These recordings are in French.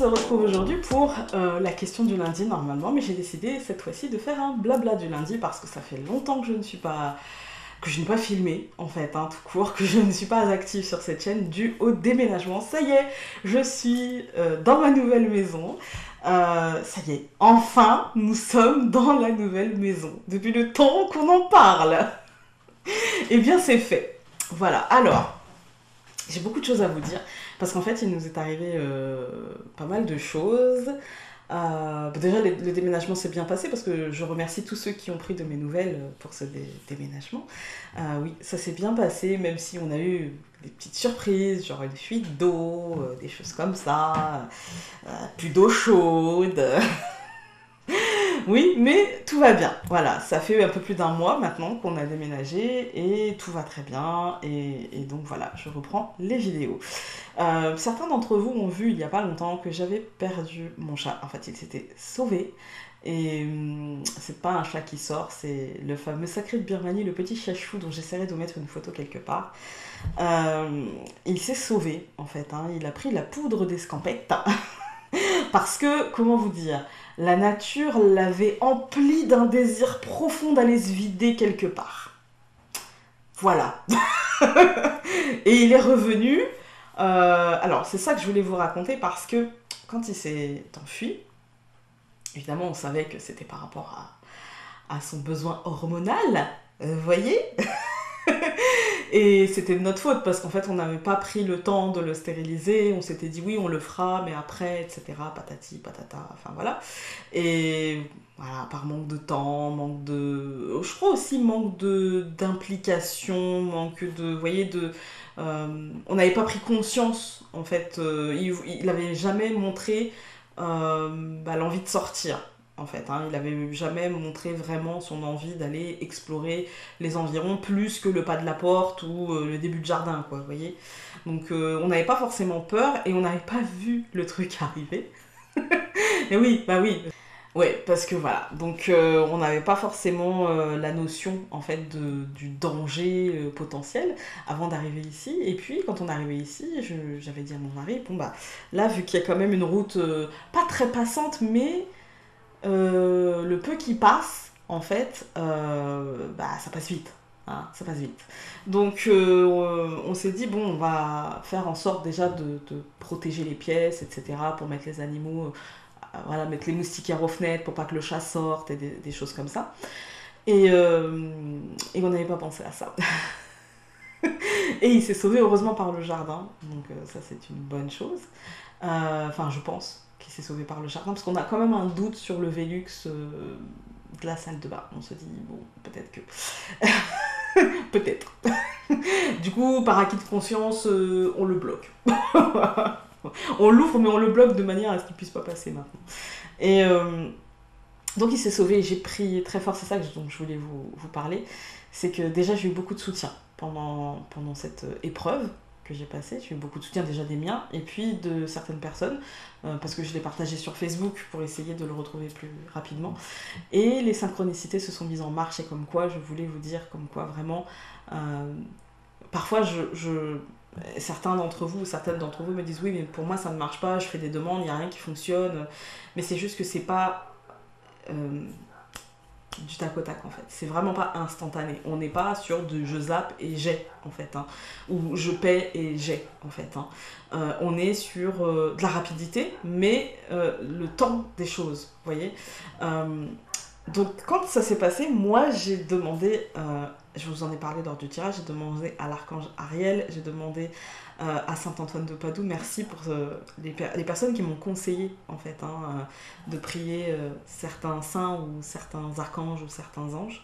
retrouve aujourd'hui pour la question du lundi normalement, mais j'ai décidé cette fois-ci de faire un blabla du lundi parce que ça fait longtemps que je n'ai pas filmé en fait, tout court, que je ne suis pas active sur cette chaîne dû au déménagement. Ça y est, je suis dans ma nouvelle maison. Ça y est, enfin, nous sommes dans la nouvelle maison. Depuis le temps qu'on en parle. Eh bien, c'est fait. Voilà, alors, j'ai beaucoup de choses à vous dire, parce qu'en fait, il nous est arrivé pas mal de choses. Déjà, le déménagement s'est bien passé, parce que je remercie tous ceux qui ont pris de mes nouvelles pour ce déménagement. Oui, ça s'est bien passé, même si on a eu des petites surprises, genre une fuite d'eau, des choses comme ça, plus d'eau chaude. Oui, mais tout va bien. Voilà, ça fait un peu plus d'un mois maintenant qu'on a déménagé et tout va très bien. Et donc voilà, je reprends les vidéos. Certains d'entre vous ont vu il n'y a pas longtemps que j'avais perdu mon chat. En fait, il s'était sauvé. Et c'est pas un chat qui sort, c'est le fameux sacré de Birmanie, le petit chachou dont j'essaierai de mettre une photo quelque part. Il s'est sauvé en fait, il a pris la poudre d'escampette. Parce que, comment vous dire, la nature l'avait empli d'un désir profond d'aller se vider quelque part. Voilà. Et il est revenu. Alors, c'est ça que je voulais vous raconter parce que quand il s'est enfui, évidemment, on savait que c'était par rapport à son besoin hormonal. Vous voyez. Et c'était de notre faute parce qu'en fait on n'avait pas pris le temps de le stériliser, on s'était dit oui on le fera mais après etc, patati patata, enfin voilà. Et voilà, par manque de temps, je crois aussi manque d'implication, manque de, vous voyez, on n'avait pas pris conscience en fait, il n'avait jamais montré l'envie de sortir. En fait, il n'avait jamais montré vraiment son envie d'aller explorer les environs plus que le pas de la porte ou le début de jardin, quoi, vous voyez. Donc on n'avait pas forcément peur et on n'avait pas vu le truc arriver. Et oui, bah oui. Ouais, parce que voilà, donc on n'avait pas forcément la notion en fait du danger potentiel avant d'arriver ici. Et puis quand on est arrivé ici, j'avais dit à mon mari, bon bah là vu qu'il y a quand même une route pas très passante, mais le peu qui passe, en fait, ça passe vite. Ça passe vite. Donc on s'est dit, bon, on va faire en sorte déjà de protéger les pièces, etc., pour mettre les animaux, voilà, mettre les moustiquaires aux fenêtres pour pas que le chat sorte et des choses comme ça. Et on n'avait pas pensé à ça. Et il s'est sauvé heureusement par le jardin, donc ça c'est une bonne chose. Enfin, je pense qu'il s'est sauvé par le jardin, parce qu'on a quand même un doute sur le Velux de la salle de bain. On se dit, bon, peut-être que... peut-être. Du coup, par acquis de conscience, on le bloque. On l'ouvre, mais on le bloque de manière à ce qu'il puisse pas passer maintenant. Et donc il s'est sauvé, et j'ai prié très fort, c'est ça dont je voulais vous parler. C'est que déjà j'ai eu beaucoup de soutien pendant cette épreuve que j'ai passée. J'ai eu beaucoup de soutien déjà des miens et puis de certaines personnes parce que je l'ai partagé sur Facebook pour essayer de le retrouver plus rapidement. Et les synchronicités se sont mises en marche et comme quoi je voulais vous dire comme quoi vraiment parfois certains d'entre vous, certaines d'entre vous me disent oui mais pour moi ça ne marche pas, je fais des demandes, il n'y a rien qui fonctionne, mais c'est juste que c'est pas du tac au tac en fait, c'est vraiment pas instantané, on n'est pas sur de je zappe et j'ai en fait, ou je paie et j'ai en fait, on est sur de la rapidité mais le temps des choses, vous voyez. Donc quand ça s'est passé, moi j'ai demandé, je vous en ai parlé lors du tirage, j'ai demandé à l'archange Ariel, j'ai demandé à Saint-Antoine de Padoue, merci pour les personnes qui m'ont conseillé en fait, de prier certains saints ou certains archanges ou certains anges.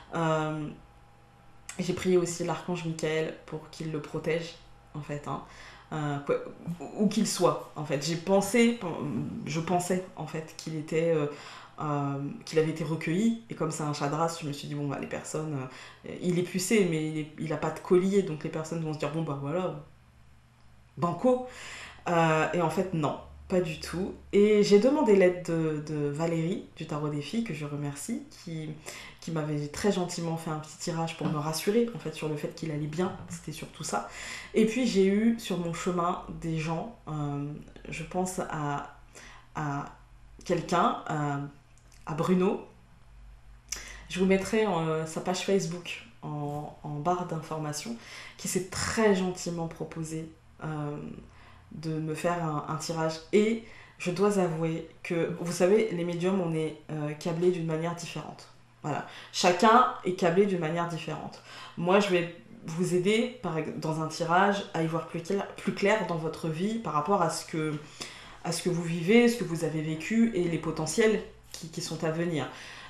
J'ai prié aussi l'archange Michael pour qu'il le protège en fait, où qu'il soit en fait. Je pensais en fait qu'il était qu'il avait été recueilli, et comme c'est un chat de race, je me suis dit bon bah les personnes, il est pucé mais il a pas de collier, donc les personnes vont se dire bon bah voilà, banco. Et en fait non, pas du tout. Et j'ai demandé l'aide de Valérie du Tarot des Filles, que je remercie, qui m'avait très gentiment fait un petit tirage pour me rassurer en fait sur le fait qu'il allait bien, c'était surtout ça. Et puis j'ai eu sur mon chemin des gens, je pense à à quelqu'un, à Bruno. Je vous mettrai sa page Facebook en barre d'informations, qui s'est très gentiment proposé de me faire un tirage. Et je dois avouer que, vous savez, les médiums, on est câblés d'une manière différente. Voilà. Chacun est câblé d'une manière différente. Moi, je vais vous aider dans un tirage à y voir plus clair dans votre vie par rapport à ce que vous vivez, ce que vous avez vécu et les potentiels qui sont à venir.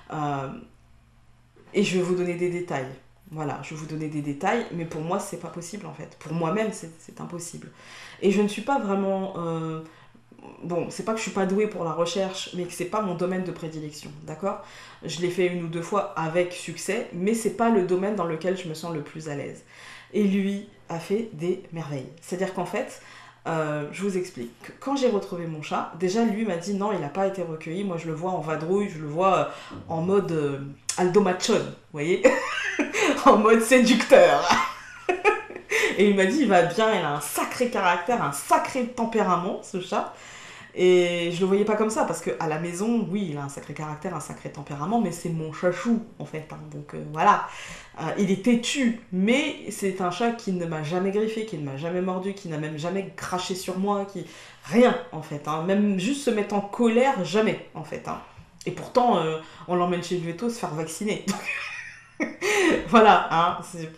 Et je vais vous donner des détails. Voilà, je vais vous donner des détails, mais pour moi, c'est pas possible en fait. Pour moi-même, c'est impossible. Et je ne suis pas vraiment... Bon, c'est pas que je suis pas douée pour la recherche, mais que c'est pas mon domaine de prédilection, d'accord? Je l'ai fait 1 ou 2 fois avec succès, mais c'est pas le domaine dans lequel je me sens le plus à l'aise. Et lui a fait des merveilles. C'est-à-dire qu'en fait, je vous explique. Quand j'ai retrouvé mon chat, déjà lui m'a dit non, il n'a pas été recueilli. Moi, je le vois en vadrouille, je le vois en mode Aldo Machon, vous voyez? En mode séducteur. Et il m'a dit, il va bien, il a un sacré caractère, un sacré tempérament, ce chat. Et je le voyais pas comme ça, parce qu'à la maison, oui, il a un sacré caractère, un sacré tempérament, mais c'est mon chachou, en fait. Hein. Donc voilà, il est têtu, mais c'est un chat qui ne m'a jamais griffé, qui ne m'a jamais mordu, qui n'a même jamais craché sur moi, qui... Rien, en fait. Hein. Même juste se mettre en colère, jamais, en fait. Hein. Et pourtant, on l'emmène chez le veto se faire vacciner. Voilà, hein,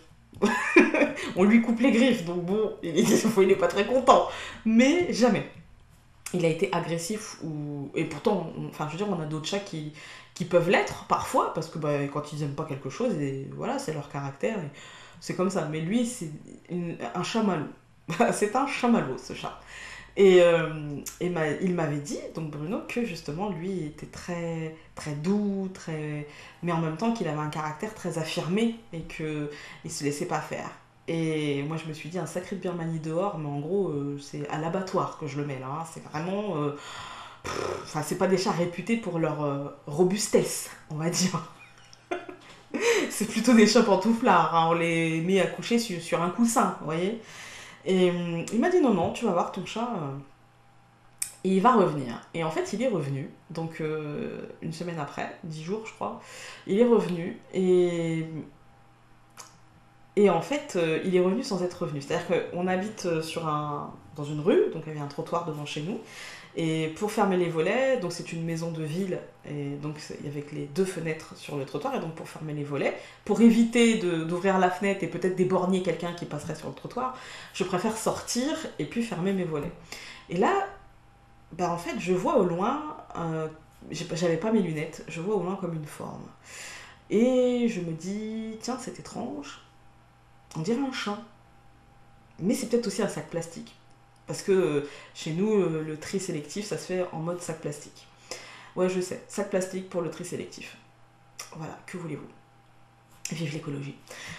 on lui coupe les griffes, donc bon, il est pas très content. Mais jamais. Il a été agressif et pourtant, enfin, je veux dire, on a d'autres chats qui peuvent l'être parfois parce que quand ils aiment pas quelque chose, et voilà, c'est leur caractère, et c'est comme ça. Mais lui, c'est un chamallow. C'est un chamallow, ce chat. Et il m'avait dit, donc Bruno, que justement, lui était très, très doux, mais en même temps qu'il avait un caractère très affirmé et qu'il ne se laissait pas faire. Et moi, je me suis dit, un sacré de Birmanie dehors, mais en gros, c'est à l'abattoir que je le mets là. Hein. C'est vraiment... Enfin, c'est pas des chats réputés pour leur robustesse, on va dire. C'est plutôt des chats pantouflards. Hein. On les met à coucher sur un coussin, vous voyez. Et il m'a dit, non, non, tu vas voir ton chat... Et il va revenir. Et en fait, il est revenu. Donc, 1 semaine après, 10 jours, je crois. Il est revenu. Et en fait, il est revenu sans être revenu. C'est-à-dire qu'on habite dans une rue, donc il y avait un trottoir devant chez nous. Et pour fermer les volets, donc c'est une maison de ville, et donc avec les 2 fenêtres sur le trottoir, et donc pour fermer les volets, pour éviter d'ouvrir la fenêtre et peut-être d'éborgner quelqu'un qui passerait sur le trottoir, je préfère sortir et puis fermer mes volets. Et là, en fait, je vois au loin, j'avais pas mes lunettes, je vois au loin comme une forme. Et je me dis, tiens, c'est étrange, on dirait un chat. Mais c'est peut-être aussi un sac plastique. Parce que chez nous, le tri sélectif, ça se fait en mode sac plastique. Ouais, je sais, sac plastique pour le tri sélectif. Voilà, que voulez-vous? Vive l'écologie.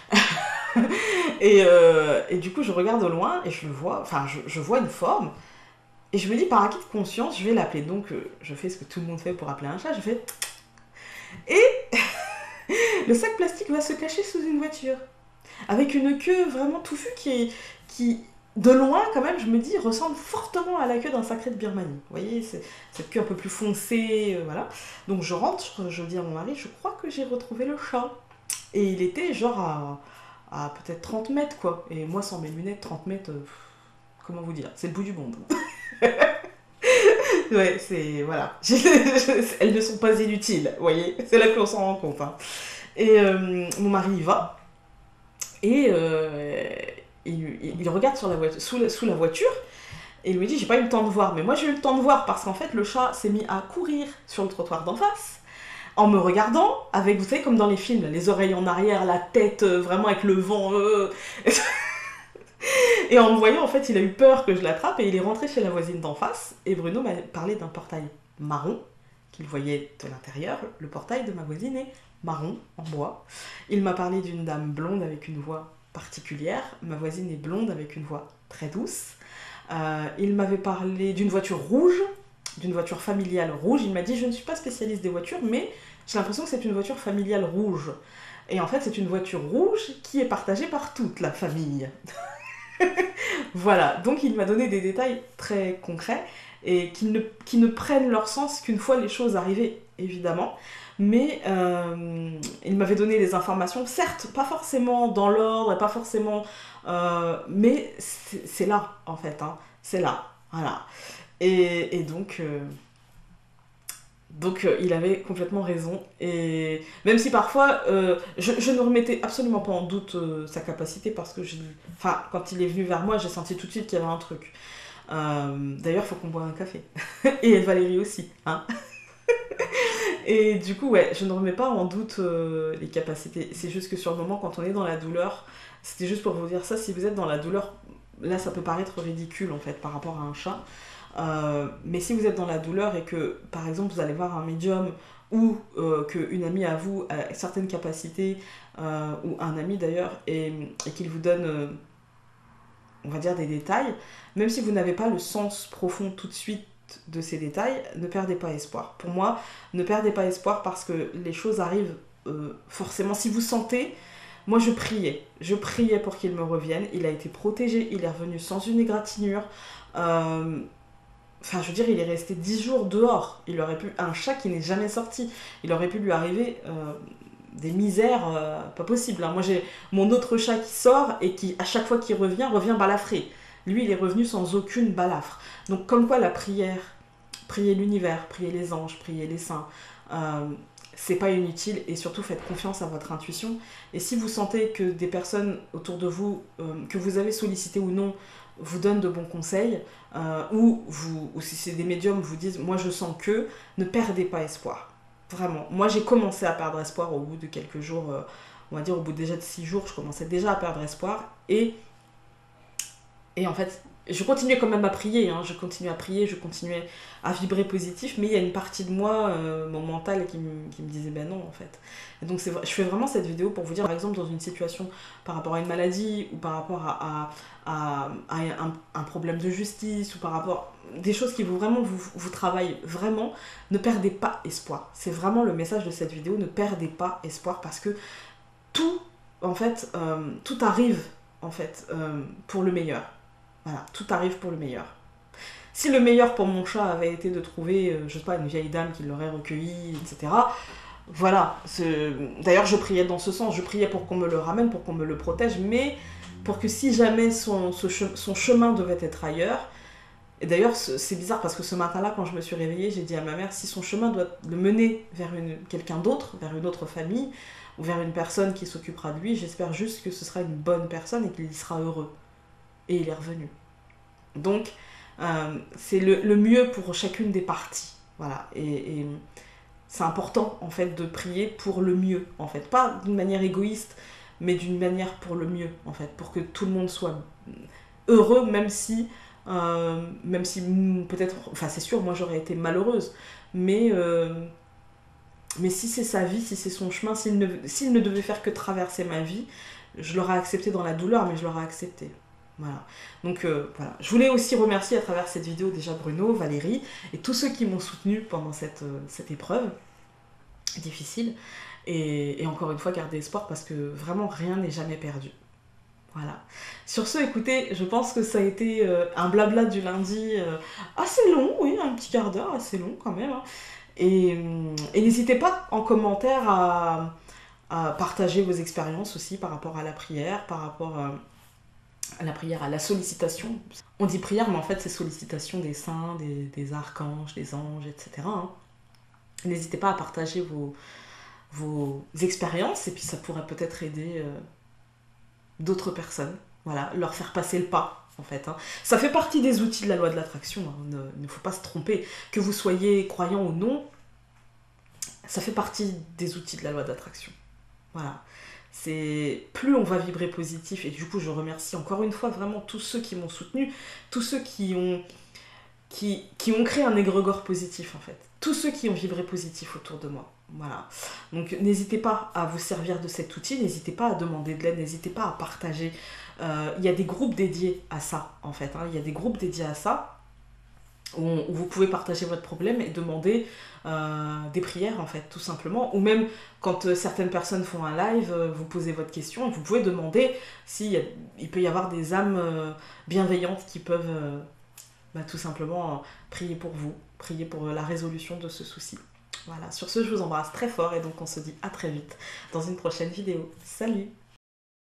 Et du coup, je regarde au loin et je le vois, enfin, je vois une forme. Et je me dis, par acquis de conscience, je vais l'appeler. Donc, je fais ce que tout le monde fait pour appeler un chat, je fais... Et le sac plastique va se cacher sous une voiture. Avec une queue vraiment touffue qui, de loin, quand même, je me dis, ressemble fortement à la queue d'un sacré de Birmanie. Vous voyez, cette queue un peu plus foncée, voilà. Donc je rentre, je dis à mon mari, je crois que j'ai retrouvé le chat. Et il était genre à peut-être 30 mètres, quoi. Et moi, sans mes lunettes, 30 mètres, comment vous dire, c'est le bout du monde. Ouais, c'est... Voilà. Elles ne sont pas inutiles, vous voyez. C'est là que l'on s'en rend compte. Hein. Et mon mari y va. Et il regarde sur la voiture, sous la voiture. Et il me dit, j'ai pas eu le temps de voir. Mais moi, j'ai eu le temps de voir parce qu'en fait, le chat s'est mis à courir sur le trottoir d'en face. En me regardant, avec, vous savez, comme dans les films, les oreilles en arrière, la tête vraiment avec le vent. Et en me voyant, en fait, il a eu peur que je l'attrape et il est rentré chez la voisine d'en face. Et Bruno m'a parlé d'un portail marron qu'il voyait de l'intérieur. Le portail de ma voisine est marron, en bois. Il m'a parlé d'une dame blonde avec une voix particulière. Ma voisine est blonde avec une voix très douce. Il m'avait parlé d'une voiture rouge, d'une voiture familiale rouge. Il m'a dit, je ne suis pas spécialiste des voitures, mais j'ai l'impression que c'est une voiture familiale rouge. Et en fait, c'est une voiture rouge qui est partagée par toute la famille. Voilà, donc il m'a donné des détails très concrets. et qui ne prennent leur sens qu'une fois les choses arrivées, évidemment. Mais il m'avait donné des informations, certes, pas forcément dans l'ordre, et pas forcément... mais c'est là, en fait, hein, c'est là, voilà. Et donc il avait complètement raison. Et même si parfois, je ne remettais absolument pas en doute sa capacité, parce que enfin, quand il est venu vers moi, j'ai senti tout de suite qu'il y avait un truc. D'ailleurs, il faut qu'on boive un café. Et Valérie aussi, hein. Et du coup, ouais, je ne remets pas en doute les capacités. C'est juste que sur le moment, quand on est dans la douleur, c'était juste pour vous dire ça, si vous êtes dans la douleur, là ça peut paraître ridicule en fait par rapport à un chat. Mais si vous êtes dans la douleur et que, par exemple, vous allez voir un médium ou qu'une amie à vous a certaines capacités, ou un ami d'ailleurs, et qu'il vous donne, on va dire, des détails, même si vous n'avez pas le sens profond tout de suite de ces détails, ne perdez pas espoir. Pour moi, ne perdez pas espoir parce que les choses arrivent forcément. Si vous sentez, moi je priais pour qu'il me revienne, il a été protégé, il est revenu sans une égratignure. Enfin, je veux dire, il est resté 10 jours dehors. Il aurait pu, un chat qui n'est jamais sorti, il aurait pu lui arriver des misères pas possibles, hein. Moi, j'ai mon autre chat qui sort et qui, à chaque fois qu'il revient balafré. Lui, il est revenu sans aucune balafre. Donc, comme quoi la prière, prier l'univers, prier les anges, prier les saints, c'est pas inutile, et surtout faites confiance à votre intuition. Et si vous sentez que des personnes autour de vous, que vous avez sollicité ou non, vous donnent de bons conseils, ou si c'est des médiums vous disent moi je sens que, ne perdez pas espoir. Vraiment. Moi j'ai commencé à perdre espoir au bout de quelques jours, on va dire au bout déjà de 6 jours, je commençais déjà à perdre espoir, et en fait, je continuais quand même à prier, hein, je continuais à vibrer positif, mais il y a une partie de moi, mon mental, qui me disait ben non en fait. Et donc je fais vraiment cette vidéo pour vous dire, par exemple, dans une situation par rapport à une maladie, ou par rapport à un problème de justice, ou par rapport à des choses qui vous travaillent vraiment, ne perdez pas espoir. C'est vraiment le message de cette vidéo, ne perdez pas espoir, parce que tout, en fait, tout arrive en fait pour le meilleur. Voilà, tout arrive pour le meilleur. Si le meilleur pour mon chat avait été de trouver, je sais pas, une vieille dame qui l'aurait recueilli, etc. Voilà. D'ailleurs, je priais dans ce sens. Je priais pour qu'on me le ramène, pour qu'on me le protège, mais pour que si jamais son chemin devait être ailleurs. Et d'ailleurs, c'est bizarre parce que ce matin-là, quand je me suis réveillée, j'ai dit à ma mère, si son chemin doit le mener vers quelqu'un d'autre, vers une autre famille, ou vers une personne qui s'occupera de lui, j'espère juste que ce sera une bonne personne et qu'il y sera heureux. Et il est revenu. Donc, c'est le mieux pour chacune des parties. Voilà. Et c'est important, en fait, de prier pour le mieux, en fait. Pas d'une manière égoïste, mais d'une manière pour le mieux, en fait. Pour que tout le monde soit heureux, même si peut-être... Enfin, c'est sûr, moi, j'aurais été malheureuse. Mais si c'est sa vie, si c'est son chemin, s'il ne devait faire que traverser ma vie, je l'aurais accepté dans la douleur, mais je l'aurais accepté. Voilà. Donc voilà. Je voulais aussi remercier à travers cette vidéo déjà Bruno, Valérie et tous ceux qui m'ont soutenu pendant cette épreuve difficile. Et encore une fois, garder espoir parce que vraiment rien n'est jamais perdu. Voilà. Sur ce, écoutez, je pense que ça a été un blabla du lundi assez long, oui, un petit quart d'heure, assez long quand même. Hein. Et n'hésitez pas en commentaire à partager vos expériences aussi par rapport à la prière, par rapport à la prière, à la sollicitation. On dit prière, mais en fait c'est sollicitation des saints, des archanges, des anges, etc. Hein. N'hésitez pas à partager vos expériences, et puis ça pourrait peut-être aider d'autres personnes. Voilà, leur faire passer le pas, en fait. Hein. Ça fait partie des outils de la loi de l'attraction, hein. Il ne faut pas se tromper. Que vous soyez croyant ou non, ça fait partie des outils de la loi de l'attraction. Voilà. Plus on va vibrer positif, et du coup je remercie encore une fois vraiment tous ceux qui m'ont soutenu, tous ceux qui ont créé un égrégore positif en fait, tous ceux qui ont vibré positif autour de moi. Voilà. Donc n'hésitez pas à vous servir de cet outil, n'hésitez pas à demander de l'aide, n'hésitez pas à partager. Il y a des groupes dédiés à ça en fait, hein. Il y a des groupes dédiés à ça. Où vous pouvez partager votre problème et demander des prières en fait, tout simplement, ou même quand certaines personnes font un live, vous posez votre question et vous pouvez demander s'il peut y avoir des âmes bienveillantes qui peuvent tout simplement prier pour vous, prier pour la résolution de ce souci. Voilà, sur ce, je vous embrasse très fort et donc on se dit à très vite dans une prochaine vidéo. Salut!